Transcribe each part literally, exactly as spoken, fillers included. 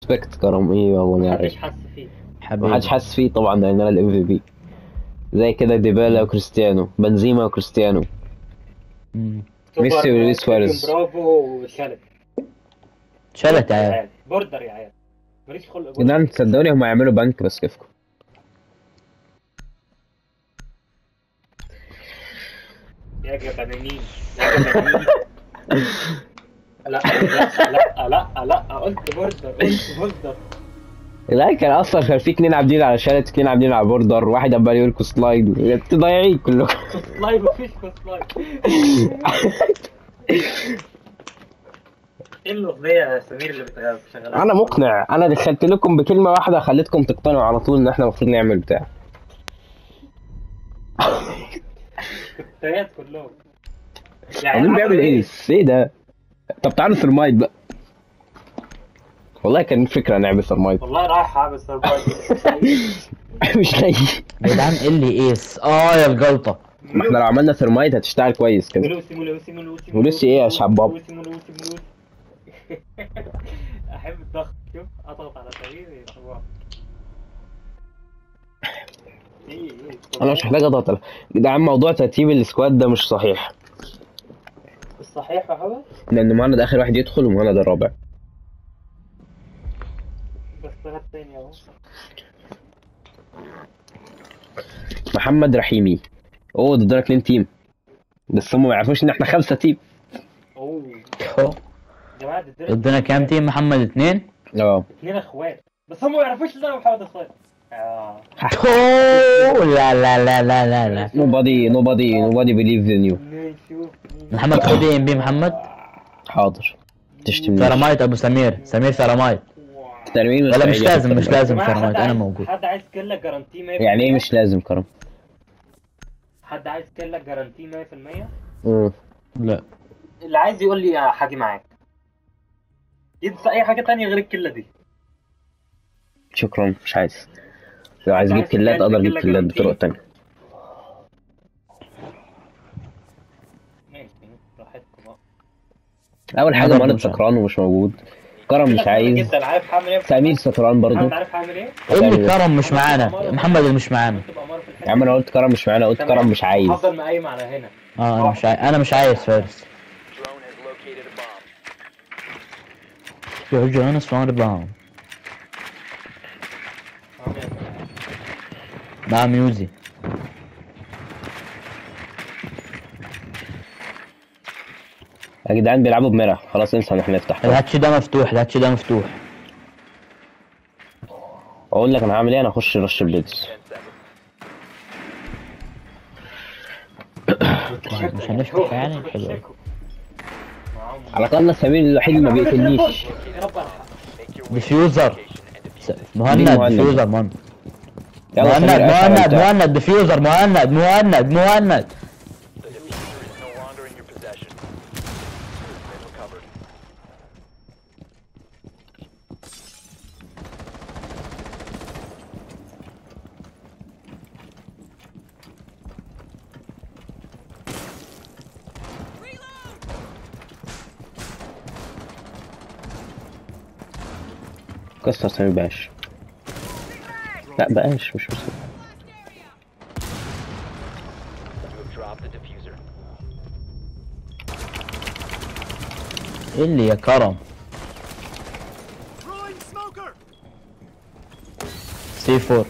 ريسبكت كرم، ايه والله محدش يعني حس فيه. ما حدش حاسس فيه طبعا لان انا الام في بي. زي كده ديبالا وكريستيانو، بنزيما وكريستيانو، ميسي سوبر ولويس كريم سواريز. برافو وشلت. شلت يا بوردر يا عيال. عيال، بوردر يا عيال، ماليش خلق جدعان بوردر. تصدقوني هم هيعملوا بنك بس كيفكم. يا جبنانين يا جبنانين. لا لا لا لا لا، قلت بوردر قلت بوردر. لا كان اصلا كان في اتنين عاملين على شالت، اتنين عاملين على بوردر، واحد عمال يقول كوسلايد، انتوا ضايعين كلكم. كوسلاي مفيش كوسلاي. ايه الاغنيه يا سمير اللي بتشغلها؟ انا مقنع، انا دخلت لكم بكلمه واحده خليتكم تقتنعوا على طول ان احنا المفروض نعمل بتاع. الكتايات كلهم. مين بيعمل ايه؟ ايه ده؟ طب تعالوا ثرمايت بقى. والله كان فكره نعمل ثرمايت. والله رايح اعمل ثرمايت مش لاقي. يا جدعان ايه اللي ايس؟ اه يا الجلطه. ما احنا لو عملنا ثرمايت هتشتغل كويس كده. ملوسي ملوسي ملوسي ملوسي ايه يا شباب؟ ملوسي ملوسي ملوسي. احب الضغط، شوف اضغط على سرير يا ايه ايه. انا مش محتاج اضغط. يا جدعان موضوع ترتيب السكواد ده مش صحيح. الصحيح يا حبيبي. لان مهند ده اخر واحد يدخل ومهند ده الرابع. بس ثلاث تاني اهو. محمد رحيمي. اوه ده دول اتنين تيم، بس هم ما يعرفوش ان احنا خمسه تيم. اوه أهو. جماعه الدنيا ادينا كام تيم محمد؟ اتنين. اه اتنين اخوات بس هم ما يعرفوش ان انا محمد اخوات. اه أوه، لا لا لا لا لا لا. nobody nobody nobody believes in you. نشوف محمد خد ام بي محمد. حاضر. تشتمنيش. ثرمايت ابو سمير، سمير ثرمايت. ترميم ولا مش مستحيل لازم ياخد مش ثرمايت. لازم جماعة، ثرمايت حد انا عايز- موجود. حد عايز كيلا جارانتي مية في المية؟ يعني ايه مش لازم كرم؟ حد عايز كيلا جارانتي مية في المية؟ امم لا اللي عايز يقول لي هاجي معاك يدفع اي حاجه تانية غير الكله دي. شكرا مش عايز. لو عايز اجيب كلات اقدر اجيب كلات بطرق تانية. ماشي براحتكم بقى. اول حاجه برضه مهند مش عارف. سكران ومش موجود. كرم مش عايز. جدا عارف هعمل ايه؟ سمير سكران برضو. محمد عارف هعمل ايه؟ ايه اللي كرم مش معانا؟ محمد اللي مش معانا. تبقى مره في الحته. يا عم انا قلت كرم مش معانا، قلت كرم مش عايز. هفضل مقيم على هنا. اه انا مش عايز، انا مش عايز فارس. You're Jonas from the bomb. مع ميوزي. يا جدعان بيلعبوا بمرة، خلاص انسى ان احنا نفتح. الهاتش ده مفتوح، الهاتش ده مفتوح. اقول لك انا هعمل ايه، انا هخش رش البيتس. مش هنفتح يعني حلو. على الاقل سمير الوحيد اللي ما بيقتلنيش. ديفيوزر. مهند مين مهند؟ ديفيوزر مهند. يلا مهند سمير اسحب مهند البتاع. مهند ديفيوزر مهند مهند مهند. كسر سمير بقاش. لا بقاش مش مسؤول. ايه اللي يا كرم؟ سي فور.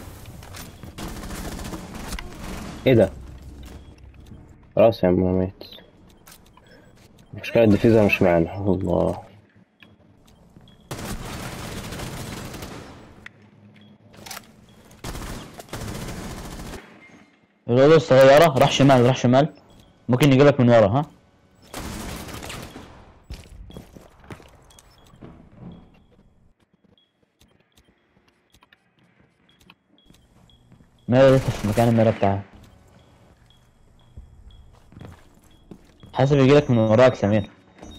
ايه ده؟ خلاص يا عم انا ميت. مشكلة الديفيزر مش معانا. الله. الأوضة الصغيرة راح شمال راح شمال. ممكن يجيلك من ورا ها. ميرا لسه في مكان الميرا بتاعها. حاسب يجيلك من وراك سمير.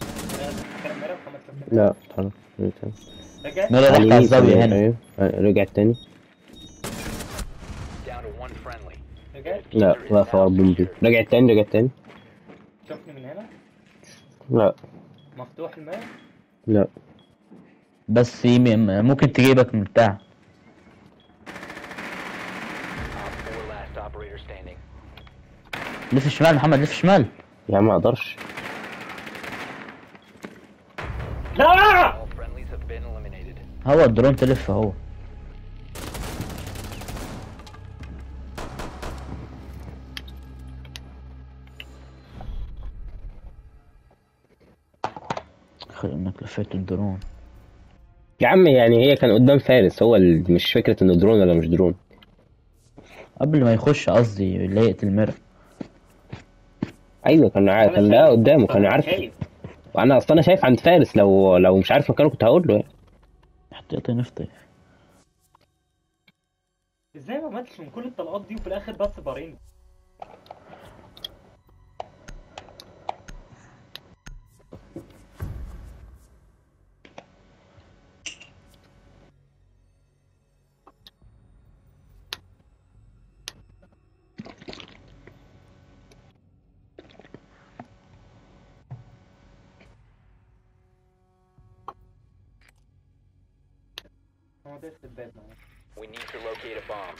لا خلاص. ميرا تحت على الزاوية هنا. ايوه رجع تاني. لا لا فور بومبي. رجع تاني رجع تاني. شوفني من هنا. لا مفتوح الماء. لا بس يم- ممكن تجيبك من بتاع. Op four last operator standing. لف شمال محمد، لف شمال. يا عم ما اقدرش. لا All friendlies have been eliminated. هو الدرون تلف اهو. خلي انك لفيت الدرون. يا عم يعني هي كان قدام فارس، هو ال- مش فكرة انه درون ولا مش درون. قبل ما يخش قصدي اللي يقتل ميرا. ايوه كان عارف، كان ده قدامه كان عارف. شايف. وانا اصلا انا شايف عند فارس، لو لو مش عارف مكانه كنت هقول له يعني. حتى يقطع نفطي. ازاي ما ماتش من كل الطلقات دي وفي الاخر بس بارين؟ هو ده في الباب معايا. We need to locate a bomb.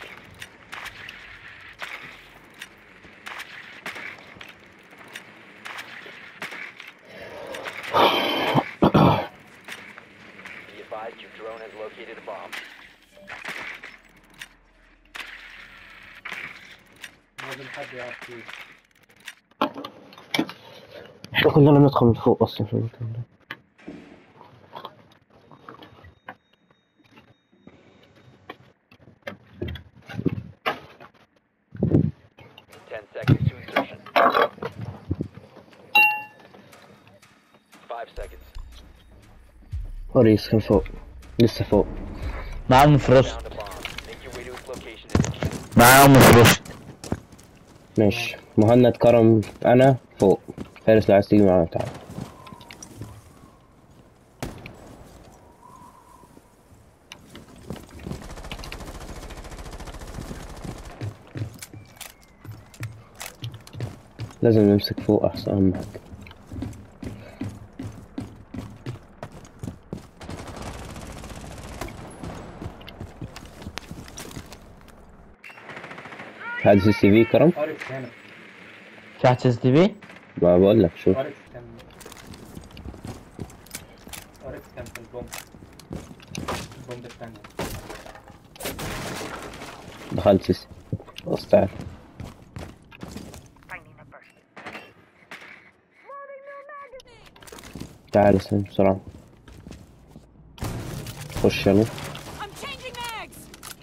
Be advised your drone has located a bomb. لازم حد يعرف فيه. احنا كنا لم ندخل من فوق اصلا في المكان ده. Ten seconds to insertion. Five seconds. وريس كان فوق، لسه فوق. معاهم فروست، Found a bomb. Make your way to its location and defuse it. معاهم فروست. ماشي مهند كرم انا فوق. فارس لو عايز تيجي معانا تعال. لازم نمسك فوق احسن، اهم حاجة. هذا سي سي في كرم. اركس هنا. في حد اس تي في؟ ما بقول لك شوف. اركس كان اركس كان في البومب. البومب الثانية. دخلت سي سي. خلاص تعال. تعال اسلم بسرعة. خش يلا. I'm changing mags.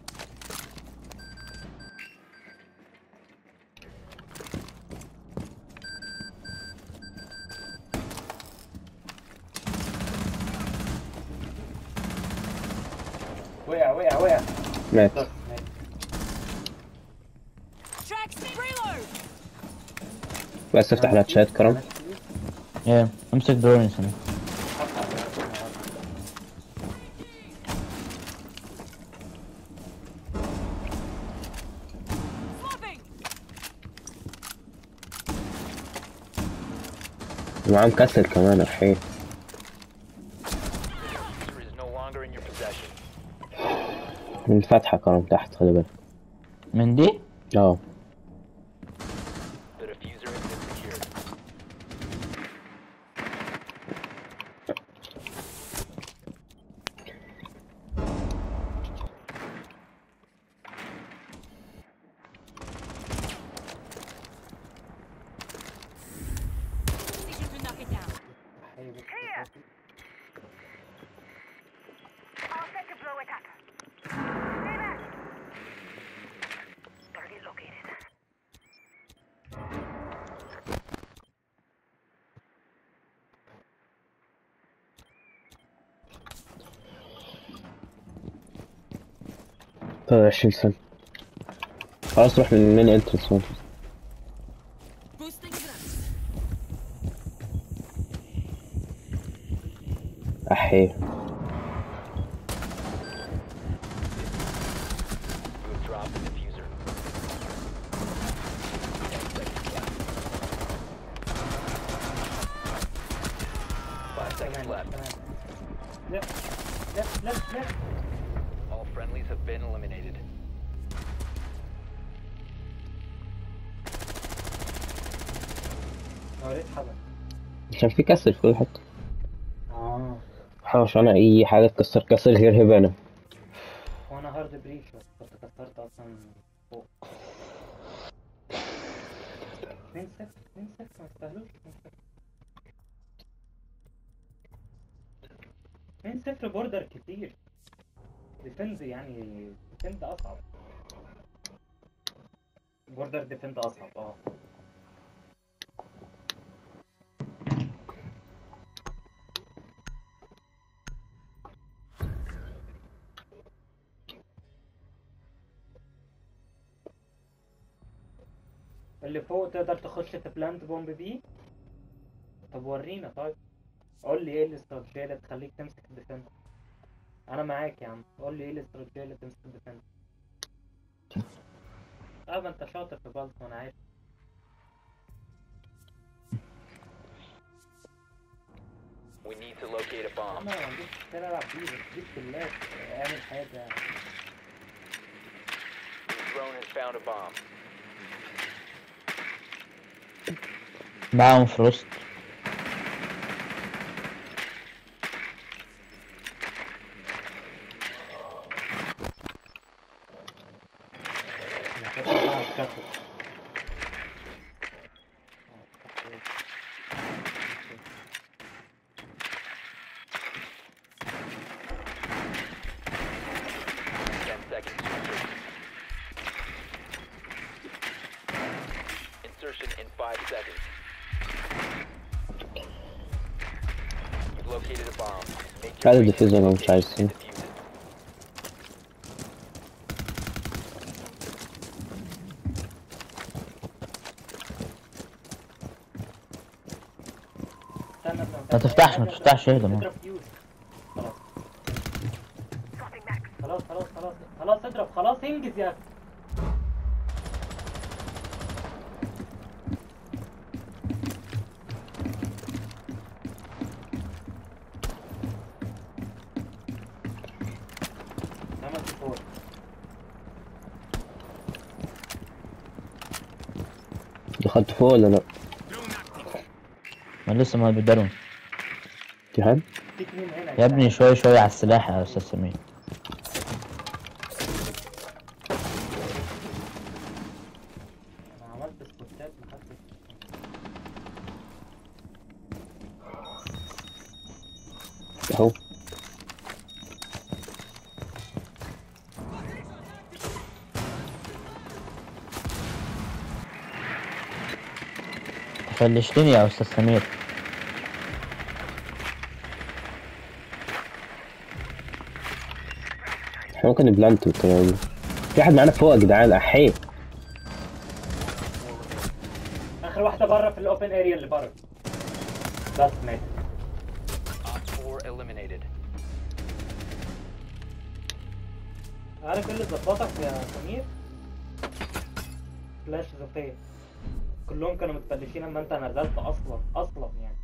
وقع وقع وقع. مات. بس ماشي. Tracks me. Reload. بس افتح الهاتشات كرم. ايه امسك درون يا سلام. Swapping. ومعاه مكسر كمان الحين. Diffuser is no longer in your possession. من فتحة كرم تحت خلي بالك. من دي؟ اه The diffuser has been secured. Station to knock it down. All set to blow it up. Stay back. Target located. طيب عشرين سنة. خلاص روح من المين انترنس. Boosting grabs. احي. You have dropped the diffuser. Ten seconds left. Five seconds تمام left. تمام. لا All friendlies have been eliminated. وريت حدا. عشان في كسر في كل حتة. اه محاولش انا اي حاجة تكسر كسر غير هبانة. وانا هارد بريش بس كنت كسرت اصلا فوق. اتنين صفر اتنين صفر ما يستاهلوش اتنين صفر بوردر كتير. ديفند يعني ديفند اصعب. بوردر ديفند اصعب اه. اللي فوق تقدر تخش في بلانت بومب بي. طب ورينا طيب. قول لي ايه الاستراتيجية اللي تخليك تمسك الديفند. انا معاك يا عم، قول لي ايه الاستراتيجية اللي تمسك الديفند. اه ما انت شاطر في بالز وانا عارف. We need to locate a bomb. انا ما عنديش مشكلة العب بيه، بس جيب كلات اعمل حاجة. Your drone has found a bomb. معاهم فروست. انا كده بقى هتكفل. Ten seconds. Insertion in five seconds. You've located a bomb. Make your هذا way to الديفيوزر the انا مش location عايز and فيه. defuse it. استنى استنى ما تفتحش ما تفتحش اهدى ما. اضرب فيوز. خلاص Spotting Max. خلاص خلاص خلاص خلاص اضرب خلاص انجز يا اخي. خمس فور. دخلت فوق ولا لا؟ ما لسه ما بيقدروا. في حد؟ في اتنين هنا يا ابني شوي شوي على السلاح يا استاذ سمير. انا عملت سبوتات محدش. اهو. فلشتني يا استاذ سمير. احنا ممكن نبلانت بالطريقة دي. في حد معانا فوق يا جدعان احيه. اخر واحدة بره في الاوبن اريا اللي بره. بس مات. Op four eliminated. عارف ايه اللي ظبطك يا سمير؟ فلاش ذاتية. كلهم كانوا متفلشين اما انت نزلت اصلا اصلا يعني.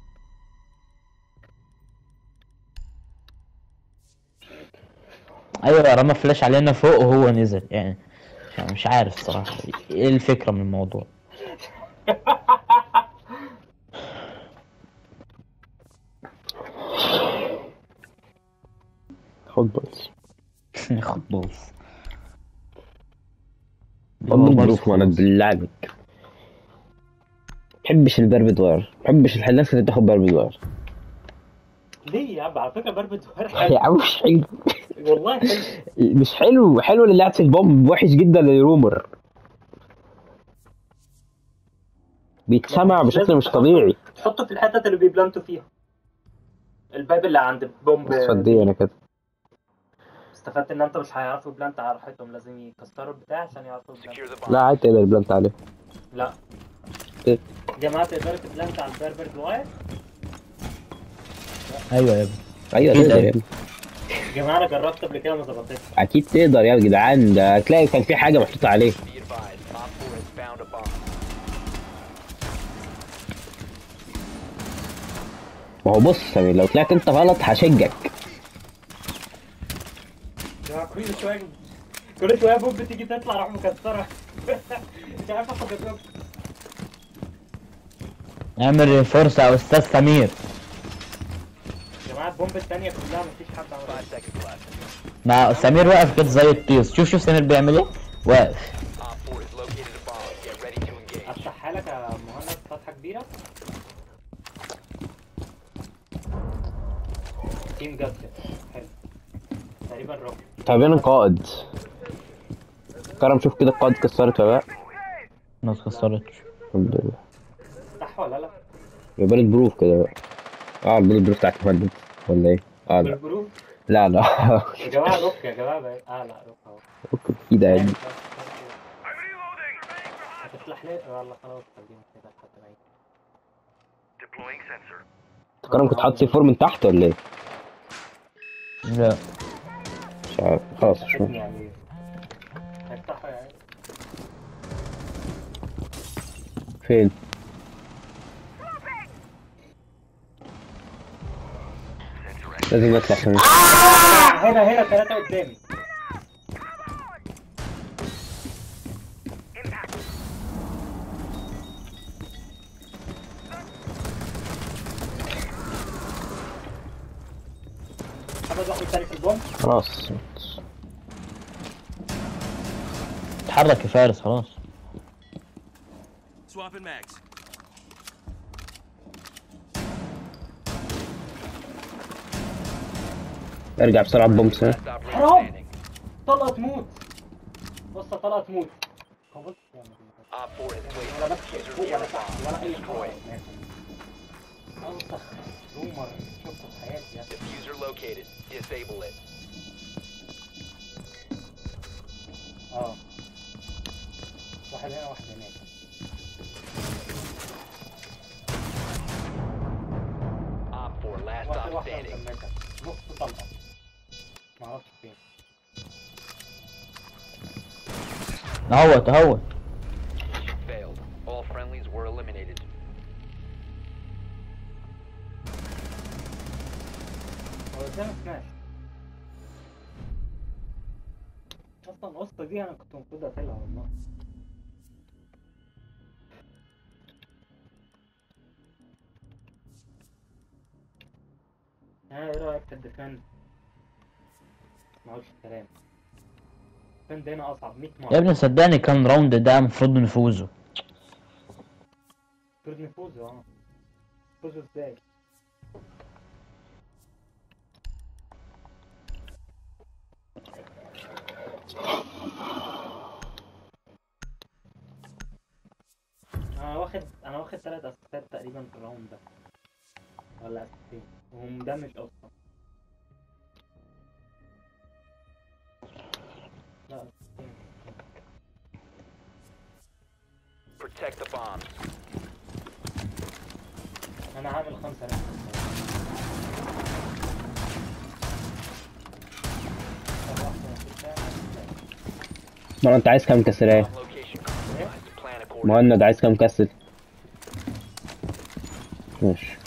ايوه رمى فلاش علينا فوق وهو نزل يعني. يعني مش عارف صراحة ايه الفكرة من الموضوع. خد بلس. خد بوز. خد البروف وانا بالله عليك. محبش البربد واير، محبش الناس اللي بتاخد بربد واير. ليه يا عم؟ على فكرة بربد واير يا حلو. عم مش حلو. والله حلو. مش حلو، حلو للي قاعد في البومب، وحش جدا للرومر. بيتسمع بشكل مش طبيعي. تحطه في الحتة اللي بيبلانتوا فيها. الباب اللي عند بومب. صدقني انا كده. استفدت ان انت مش هيعرفوا بلانت على راحتهم، لازم يكسروا البتاع عشان يعرفوا Secure بلانت. the bomb. لا عادي تقدر البلانت عليه. لا إيه؟ جماعة تقدروا تبلانت على البربرد واير؟ ايوه يا ابني. ايوه أكيد تقدر أيوة. يا ابني. جماعة انا جربت قبل كده ما ظبطتش. اكيد تقدر يا جدعان، ده هتلاقي كان في حاجه محطوطه عليه. Be advised, Op four has found a bomb. ما هو بص يا سمير، لو طلعت انت غلط هشجك. يا كل شويه كل شويه بوب تيجي تطلع راح مكسرها. مش عارف اخد الدروب. اعمل فرصة يا استاذ سمير. يا جماعه البومب الثانيه كلها مفيش حد عملها. Five seconds left. مع سمير واقف كده زي الطيس. شوف شوف سمير بيعمل ايه. واقف. Op four has located a bomb. Get ready to engage. افتحها لك يا مهند فتحه كبيره. تيم جد حلو تقريبا روك. تعبان القائد. كرم شوف كده القائد كسرت ولا لا؟ ما اتكسرتش. الحمد لله. صح ولا لا؟ يا بلد بروف كده بقى. اه البلد بروف بتاعك مهدد ولا ايه؟ اه لا بالجروب لا لا. يا جماعه روك يا جماعه بقى. اه لا روك اهو. اوكي اكيد عادي. هتفتح لي والله خلاص خلينا كده لحد ما يجي. Deploying sensor. كرم كنت حاطط سي فور من تحت ولا ايه؟ لا. مش عارف خلاص مش مهم. يعني هفتحها يعني. فين؟ لازم نطلع كمان. هنا هنا ثلاثة قدامي. Impact. حد واحد تاني في البوم. خلاص اتحرك يا فارس خلاص. Swapping mags. ارجع بسرعة بومبس. Last operator حرام standing. طلقة تموت. بص طلقة تموت. هو بص يعني Op four has placed ولا a بس diffuser فوق near ولا a تحت bomb. ولا أي Destroy حاجة. it. أوسخ رومر شفته في حياتي يعني. Diffuser located. Disable it. اه واحد هنا واحد هناك. Op four last واحد stop واحدة standing. مكملة نص طلقة معرفش فين. اهوت اهوت. Failed. All friendlies were eliminated. هو ازاي ما سمعش؟ اصلا القصة دي انا كنت المفروض اقتلها والله. ها ايه رأيك في الديفند؟ معقولش الكلام. الديفند هنا اصعب مية مرة. يا ابني صدقني كان راوند ده المفروض نفوزه. المفروض نفوزه اه. نفوزه ازاي؟ انا واخد انا واخد ثلاث اسيستات تقريبا في الراوند ده ولا اسيستين وهو مدمج اصلا. لا اسيستين. Protect the bombs. انا عامل خمسة ريال. ما انت عايز كام كسراية؟ Bomb location compromised. Plan accordingly. مهند عايز كام كسر؟ ماشي.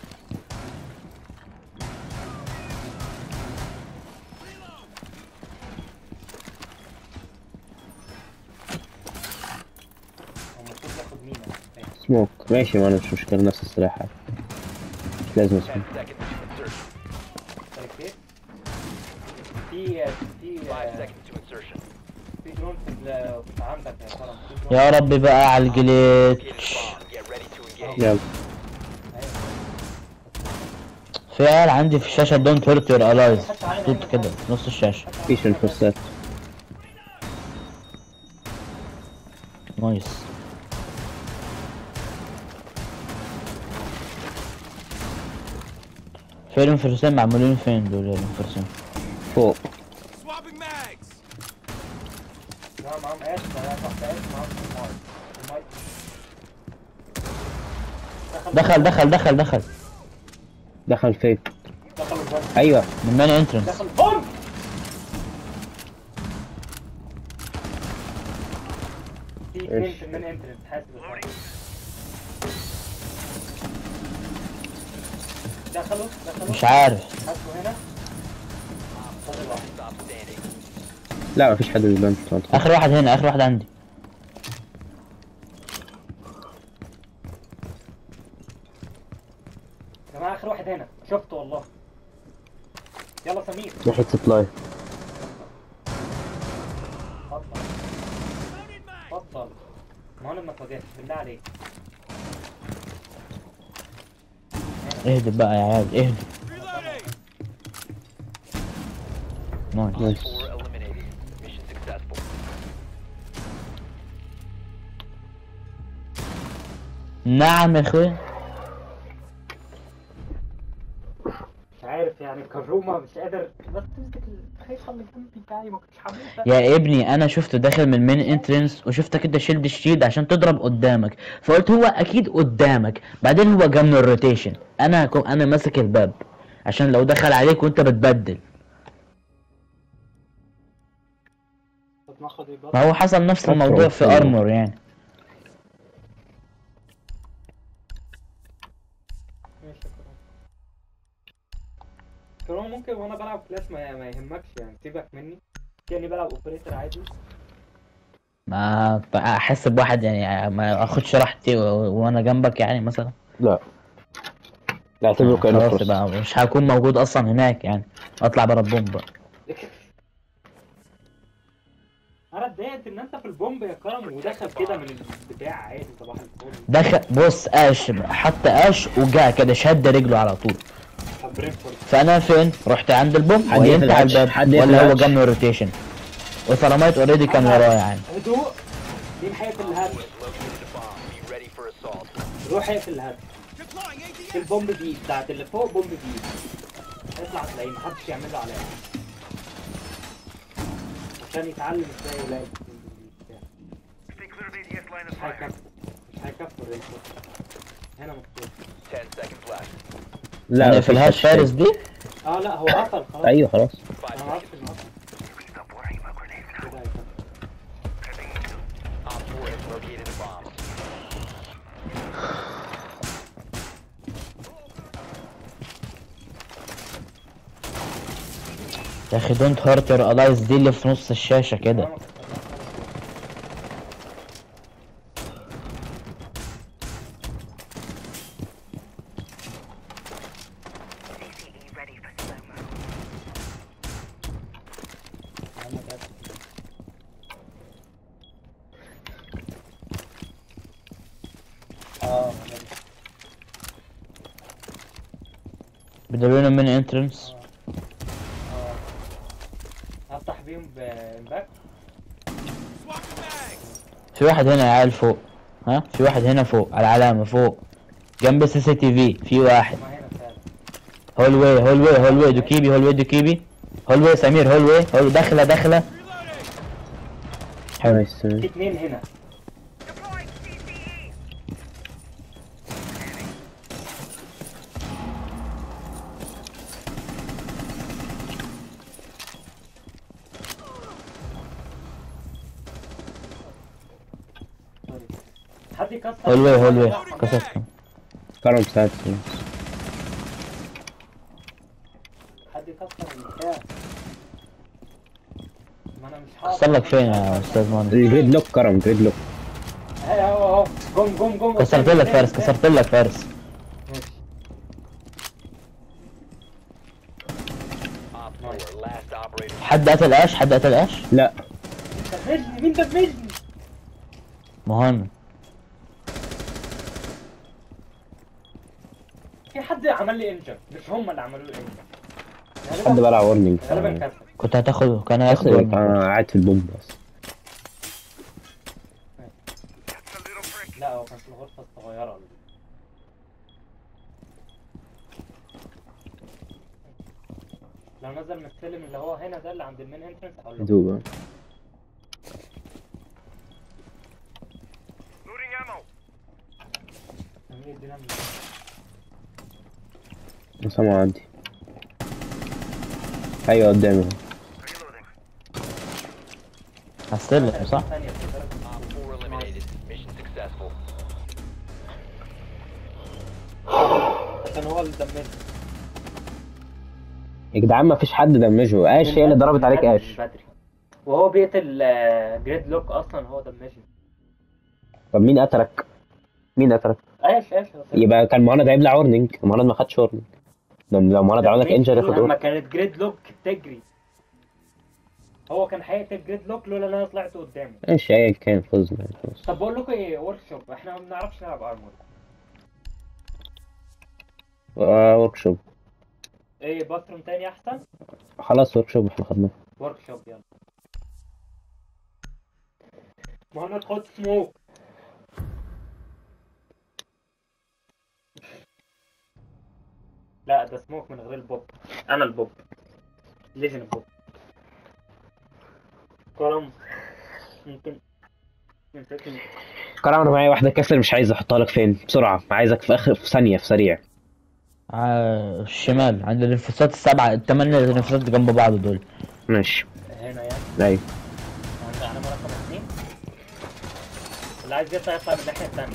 هو المفروض ياخد مينا. سموك ماشي ما انا مش مشكلة نفس السلاح عادي. مش لازم سموك. Ten seconds to insertion. طيب كيف؟ في في Five seconds to insertion. في درون في ال- في عندك يا كرم. في درون. يا رب بقى على Located الجليتش. a bomb. Get ready to engage. يلا أيوة. في عيال عندي في الشاشة دونت هيرت يور الايز. محطوط كده في نص الشاشة. مفيش الفرصات. نايس. فين الانفرسين معمولين فين دول الانفرسين؟ فوق. Swapping mags. لا معاهم ايش لا تحت ايش معاهم المايك المايك دخل دخل دخل دخل دخل فين؟ دخل البوم ايوه من مان انترنس. دخل البوم. في اثنين إيش؟ في المين انترنس حاسب الحاجة. دخلوا دخلوا مش عارف. حاسبوا هنا. فاضل واحد. Stop standing. لا مفيش حد بيبان. اخر واحد هنا، اخر واحد عندي. يا جماعه اخر واحد هنا شفته والله. يلا سمير ناحية سبلاي. اتفضل اتفضل. مهند ما تواجهش بالله عليك. اهدي بقى يا عيال، اهدي. Reloading. نايس. نايس. Four eliminated. Mission successful. نعم يا اخويا. مش عارف يعني كروما مش قادر بس تمسك الخيطه اللي جنبي بتاعي ما كنتش حاببها. يا ابني انا شفته داخل من المين انترنس وشفتك انت شيلد الشيلد عشان تضرب قدامك، فقلت هو اكيد قدامك، بعدين هو جاب من الروتيشن. انا كو انا ماسك الباب عشان لو دخل عليك وانت بتبدل. بتنخض يبقى ما هو حصل نفس أكرم الموضوع في كله. ارمور يعني. ماشي يا كروما. كروما ممكن وانا بلعب كلاس ما, ما يهمكش يعني سيبك مني كاني بلعب اوبريتور عادي. ما احس بواحد يعني ما اخدش راحتي و- وانا جنبك يعني مثلا. لا لا اعتبره كأنه خلاص فرصة. بقى مش هكون موجود اصلا هناك يعني، اطلع برا البومب بقى. انا اتضايقت ان انت في البومب يا كرم ودخل كده من البتاع عادي صباح الفل. دخل بص اش حط اش وجا كده شد رجله على طول. طب برينفورد فانا فين؟ رحت عند البوم حد وقمت يقفل على الهاتش، الباب حد يقفل ولا هو الهاتش. جاب من الروتيشن وثرمايت اوريدي كان ورايا يعني. هدوء. مين هيقفل الهاتش؟ Located a bomb. Be ready for assault. روح اقفل الهاتش. Deploying A D في البومب دي بتاعت اللي فوق بومب دي اطلع تلاقيه محدش يعمل له علامة عشان يتعلم ازاي يلاقي البومب دي بتاع. Stay clear of A D S line of مش fire. هيكفر مش هيكفر الرينفورد. هنا مكتوب. Ten seconds left. لا انا مفيش في الهاش حد فارس تاني. دي. اه لا هو قفل خلاص. ايوه خلاص. Five انا عارف seconds. انه قفل. You can stop worrying about grenades now. كده هيكفر. Heading Op four has located a bomb. يا اخي دونت هارت يور الايز دي اللي في نص الشاشه كده. أنا ما كسرناش خالص. أنا بس. اه بدلونا من انترنس. اه هفتح بيهم باك. Swapping mags. في واحد هنا يا عيال فوق. ها في واحد هنا فوق على العلامه فوق جنب السي سي تي في. في واحد ما هنا فعلا. هول واي هول واي هول واي دوكيبي هول واي دوكيبي هول واي سمير هول واي هول داخله داخله. حلو. نايس. في اتنين هنا. سوري. حد يكسر هول واي هول واي كسرت. كرم ساعد. حد يكسر البتاع. ما انا مش حاضر. حصل لك فين يا استاذ مهندس؟ الجريد لوك كرم جريد لوك. اهي اهو اهو جم جم جم. كسرت لك فارس كسرت لك فارس. ماشي. Op four, last operator. حد قتل اش حد قتل اش لا دمجني مين دمجني؟ مهند. في حد عمل لي انجر مش هم اللي عملوا لي انجر. حد بلع وورنينج. غالبا كسر. كنت هتاخده كان هياخد انا قاعد في البومب بس. That's a little prick. لا هو كان في الغرفة الصغيرة. لو نزل من السلم اللي هو هنا ده اللي عند المين انترنس هقول له. دوبا. Looting ammo. مين يدينا من- اسامة عندي. ايوه قدامي اهو. Reloading. هستلم صح؟ ثانية في درجة- Op four eliminated. Mission successful. عشان هو اللي دمجني. يا جدعان ما فيش حد دمجه. اش هي اللي ضربت عليك اش. بدري. وهو بيقتل جريد لوك اصلا هو ده الميشن. طب مين قتلك؟ مين قتلك؟ ايش ايش يبقى كان مهند هيبلع وورنينج، مهند ما خدش وورنينج. لو مهند عمل لك انجر ياخد لما وورنينج. كانت جريد لوك تجري هو كان هيقتل جريد لوك لولا ان انا طلعت قدامه. ماشي ايا كان فزنا يعني خلاص. طب بقول لكم ايه، ورك شوب احنا ما بنعرفش نلعب ارمور. ورك شوب. ايه باثروم تاني احسن؟ خلاص ورك شوب احنا خدناه. ورك شوب يلا. مهند خد سموك. لا ده سموك من غير البوب. انا البوب ليجن البوب. كرم ممكن ممكن كرم انا معايا واحده كسر مش عايز احطها لك فين بسرعه، عايزك في اخر في ثانيه في سريع. على الشمال عند الانفصالات السبعة الثمانية الانفصالات جنب بعض دول. ماشي. هنا يعني ايوه. عند علامة رقم اثنين. اللي عايز يطلع يطلع من الناحية التانية.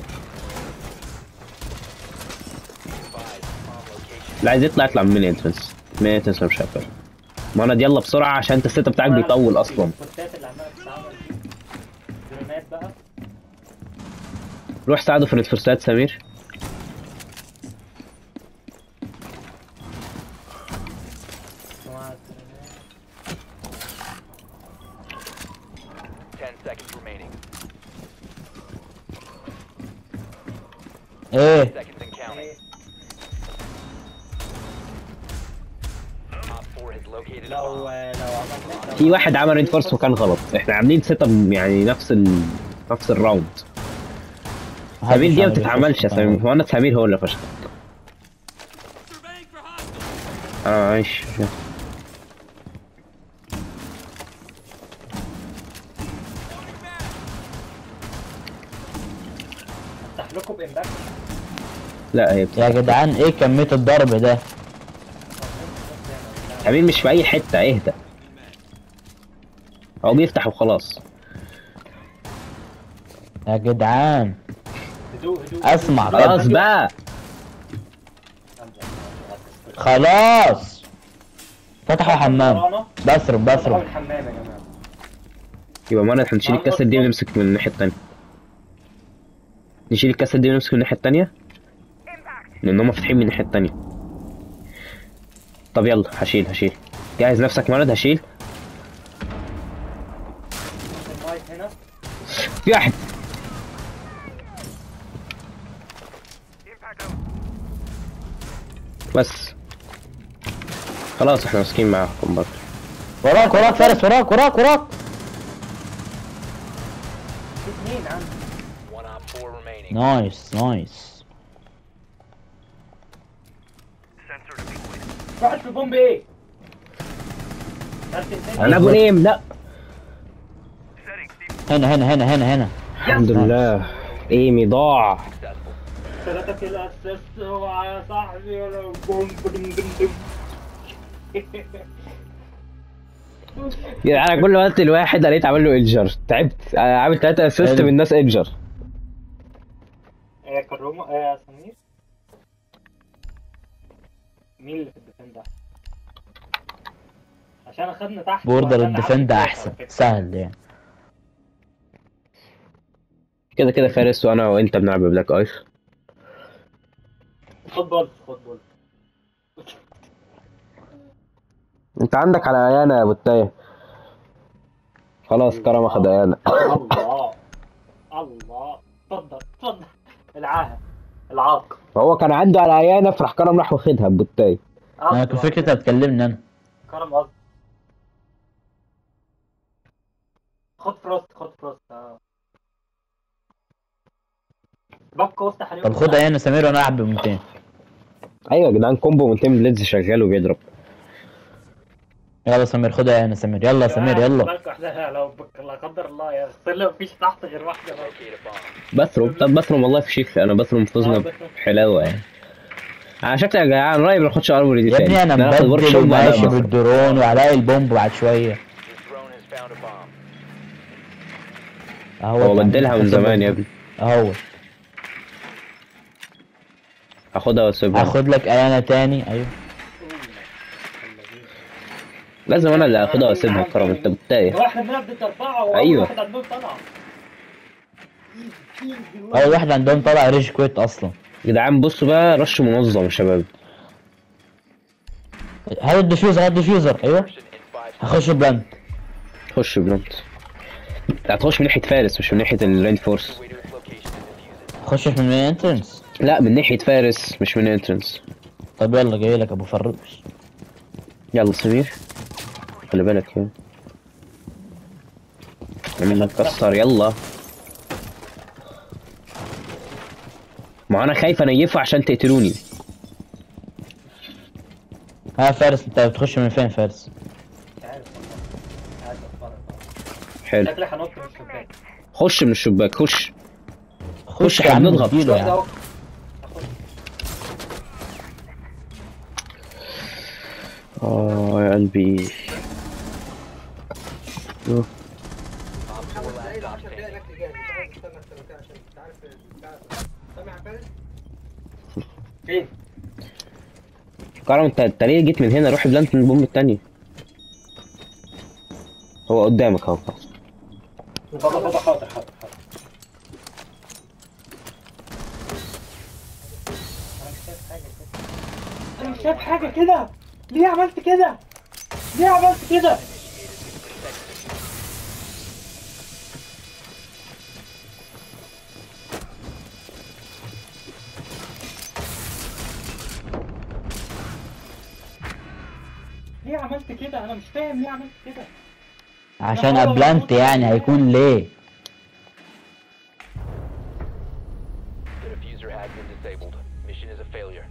اللي عايز يطلع يطلع من الانترنس. من الانترنس مش هقفل. مهند يلا بسرعه عشان انت السيت بتاعك بيطول اصلا. الكوتات اللي عمالة تتعمل دي. جرينات بقى. روح ساعده في الفرسات سمير. ten seconds remaining. ايه Seconds and counting. Op four has located a لو bomb. لو عملنا لو في واحد عمل رينفورس وكان غلط، احنا عاملين سيت اب يعني نفس ال... نفس الراوند. سمير دي ما بتتعملش يا سمير، هو انا سمير هو اللي فشل. Surveying for hostiles. اه ماشي. Throwing mag. افتح لكم بامباكت. لا هي يا بتاع. جدعان ايه كمية الضرب ده؟ سمير مش في اي حته، اهدى. هو بيفتح وخلاص. يا جدعان هدوء هدوء. اسمع خلاص كده. بقى. خلاص فتحوا حمام. بثرب فتحوا بثرب. الحمام يا جماعة. يبقى مهند هنشيل الكاسة دي ونمسك من الناحية التانية. نشيل الكاسة دي ونمسك من الناحية التانية لأن هما فاتحين من الناحية التانية. طب يلا هشيل هشيل. جهز نفسك مهند هشيل. المايك هنا. في واحد. Impact out. بس خلاص احنا ماسكين معاكم برضه. وراك وراك فارس وراك وراك وراك. في اثنين عندي. One op four remaining. نايس نايس. Sensor deployed. واحد في البومب ايه؟ أنا أبو نيم لا. Setting C هنا هنا هنا هنا هنا. الحمد لله. ايمي ضاع. Successful. ثلاثة كده اسيست يا صاحبي ولا بوم بوم بوم. يعني انا كل ما قلت الواحد لقيت عامل له انجر، تعبت. انا عامل ثلاثة اسيست من الناس انجر. يا كرومة يا سمير. مين اللي في الديفند ده؟ عشان اخدنا تحت. بوردر وعشان الديفند عدي احسن كده. سهل يعني. كده كده فارس وانا وانت بنلعب بلاك ايس. خد بولف خد بولف. انت عندك على ايانا يا ابو التايه. خلاص كرم اخد ايانا. الله الله اتفضل اتفضل. العاهة العاق. فهو كان عنده على ايانا فراح كرم راح واخدها ابو التايه. انا كنت فكرة هتكلمني انا. كرم قصد. خد فروست خد فروست. اه بك وافتح عليهم. طب خدها هنا سمير وانا العب ب مئتين. ايوه يا جدعان كومبو من تيم بليدز شغال وبيضرب. يلا سمير خدها هنا سمير يلا سمير يلا. بالك واحدة لو بك لا قدر الله يا اخي مفيش تحت غير واحدة بس. Locate a bomb. بثرم. طب بثرم والله في شيخ، انا بثرم فزنا بحلاوه يعني. على شكل يا جدعان رايي ما ناخدش ارموري دي يا تاني. ابني انا ناخد ورك مبدل شوب بعدها وماشي بثرم. بالدرون وعلاقي البومب بعد شوية. Your drone has found a bomb. اهو هو بدلها من زمان يا ابني. اهو. هاخدها واسيبها. هاخد لك ايانا تاني ايوه. لازم انا اللي اخدها واسيبها كرم، انت بتتايه. واحنا بنبدأ أربعة وأول أيوة. واحد عندهم طلعة. اول واحد عندهم طلع ريج كويت اصلا. يا جدعان بصوا بقى، رش منظم يا شباب. هات الديفيوزر هات الديفيوزر ايوه. هخش بلانت. خش بلانت. انت هتخش من ناحيه فارس مش من ناحيه الرين فورس. خشش من انترنس. لا من ناحيه فارس مش من انترنس. طب يلا جاي لك ابو فروش. يلا سمير خلي بالك يا عملنا نكسر. يلا ما انا خايف انيفه عشان تقتلوني. ها فارس انت بتخش من فين فارس؟ مش عارف والله. مش عارف أتفرج. حلو شكلي هنط من الشباك. خش من الشباك. خش خش يا عم هنضغط. اديله يا واحد عم. أهو. اه يا قلبي. أوه. فين؟ كرم انت انت ليه جيت من هنا؟ روح بلانت من البوم التانية. هو قدامك اهو. بابا بابا حاضر حاضر حاضر. أنا مش شايف حاجة كده. أنا مش شايف حاجة كده. ليه عملت كده؟ ليه عملت كده؟ ليه عملت كده؟ أنا مش فاهم ليه عملت كده. عشان ابلانت يعني هيكون ليه؟ The diffuser has been disabled. Mission is a failure.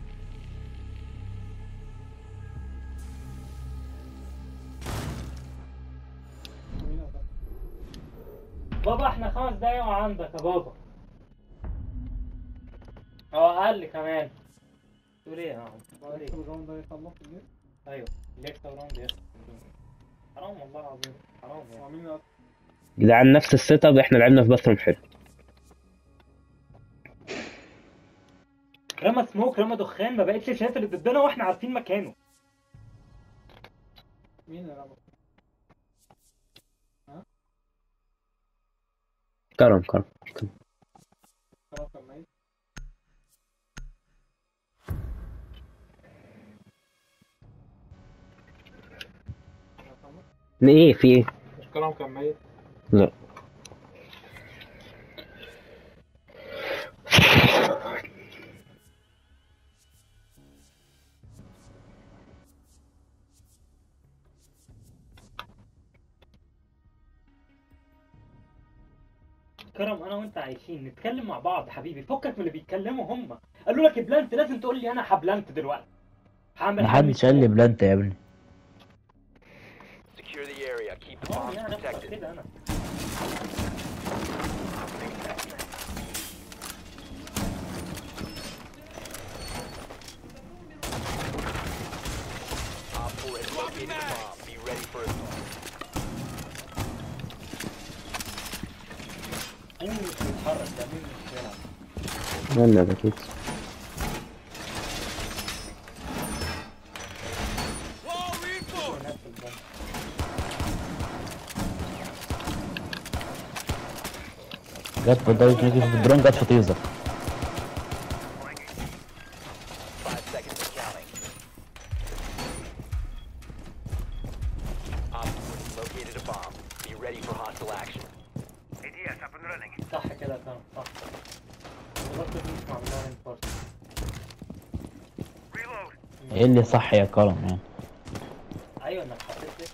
بابا احنا خمس دقايق وعندك يا بابا. اه اقل كمان. تقول ايه يا عم؟ تقول ايه؟ الراوند ده يخلص ليه؟ ايوه ليكس راوند يخلص. حرام والله العظيم حرام يعني. جدعان نفس السيت اب احنا لعبنا في باثروم حلو. رمى سموك رمى دخان ما بقتش شايف اللي ضدنا واحنا عارفين مكانه. مين اللي رمى؟ كرم كرم كرم. خلاص كمل. ايه في ايه؟ مش كلام كان ميت؟ لا كرم انا وانت عايشين نتكلم مع بعض حبيبي، فكك من اللي بيتكلموا هم. قالوا لك بلانت لازم تقول لي انا هبلانت دلوقتي. هعمل محدش قال لي بلانت يا ابني. Secure the area. Keep the اه bombs يعني protected. كده انا. Op four has located the bomb. Be ready for assault. مين مش بيتحرك ده؟ مين مش بيلعب؟ يلا اكيد. Wall reinforced. نفس البنك. جت في الدوري تيجي في الدرون جت في تيزر. Five seconds and counting. Op four has located a bomb. Be ready for hostile action. A D S up and running. صح كده كان صح. بالظبط بنسمع من لاين فورس. Reload. ايه اللي صح يا كرم يعني؟ ايوه انك حطيت لك.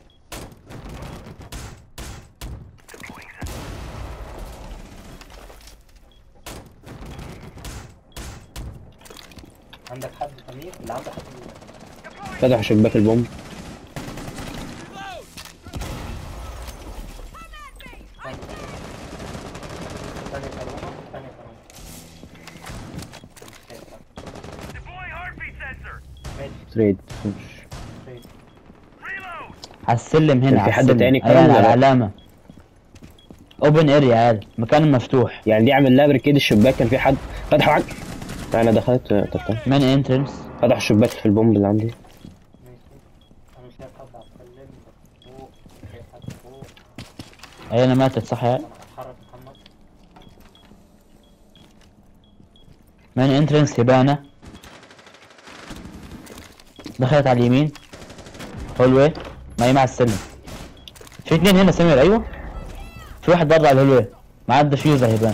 عندك حد سمير؟ اللي عنده حد فتح شباك البوم. ثانية كرامة ثانية كرامة. Deploying heartbeat sensor. ماشي تريد. طيب. Reload. على السلم هنا كان في على حد السلم. تاني كرم أيوة، ولا على لا؟ العلامة. اوبن اريا عادي مكان مفتوح. يعني دي عامل لها بركيد الشباك. كان في حد فتحوا عك. انا دخلت طب مان انترنس. فتحوا الشباك في البومب اللي عندي. ماشي. انا مش شايف حد على السلم. هي انا ماتت صح يا انا هتحرك محمد. مان انترنس هبانة دخلت على اليمين هولوي ما مع السلم. في اتنين هنا سمير ايوه في واحد برضه على الهولوي معاه الدفيوزر هبانة.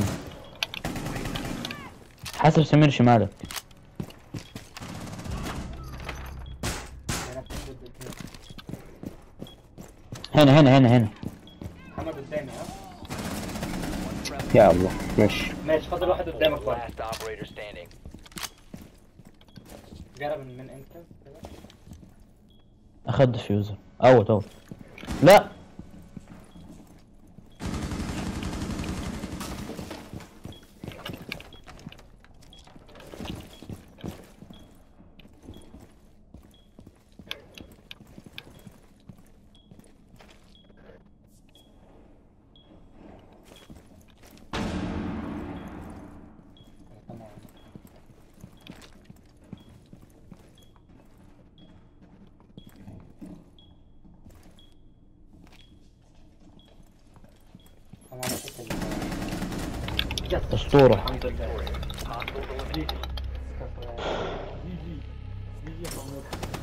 حاسب سمير شمالك. هنا في ضد اتنين. هنا هنا هنا هنا محمد قدامي ها. يا الله ماشي. ماشي فاضل واحد قدامك برضه. Last operator standing. جرب من من انترنس كده. اخد دفيوزر اوت اوت. لا تمام. انا مسكت ال- يس. اسطورة. الحمد لله. Hostiles eliminated. جي جي جي جي حمود.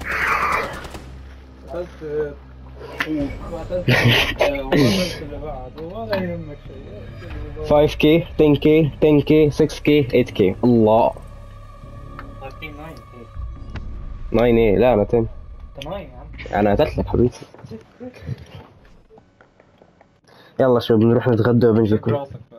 قتلت وقتلت وقتلت اللي بعده ولا يهمك شيء. خمسة كي عشرة كي عشرة كي ستة كي ثمانية كي الله. ثلاثة عشر كي. تسعة ايه لا انا عشرة. تمام يا عم. انا قتلت لك حبيبي. يلا شباب نروح نتغدى وبنجيكم. راسك